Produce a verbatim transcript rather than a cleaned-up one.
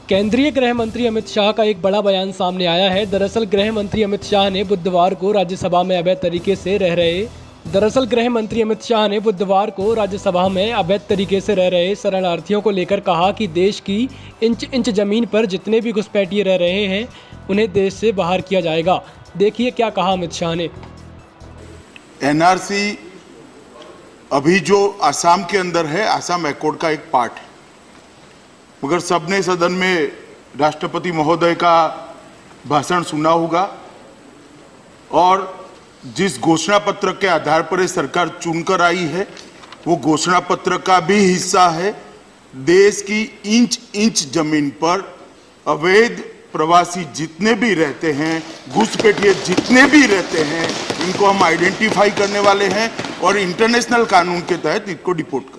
केंद्रीय गृह मंत्री अमित शाह का एक बड़ा बयान सामने आया है। दरअसल गृह मंत्री अमित शाह ने बुधवार को राज्यसभा में अवैध तरीके से रह रहे दरअसल गृह मंत्री अमित शाह ने बुधवार को राज्यसभा में अवैध तरीके से रह रहे शरणार्थियों को लेकर कहा कि देश की इंच इंच जमीन पर जितने भी घुसपैठिए रह रहे हैं उन्हें देश से बाहर किया जाएगा। देखिए क्या कहा अमित शाह ने। एनआरसी अभी जो असम के अंदर है, असम एकॉर्ड का एक पार्ट है, मगर सबने सदन में राष्ट्रपति महोदय का भाषण सुना होगा और जिस घोषणा पत्र के आधार पर सरकार चुनकर आई है वो घोषणा पत्र का भी हिस्सा है। देश की इंच इंच जमीन पर अवैध प्रवासी जितने भी रहते हैं, घुसपैठिए जितने भी रहते हैं, इनको हम आइडेंटिफाई करने वाले हैं और इंटरनेशनल कानून के तहत इनको डिपोर्ट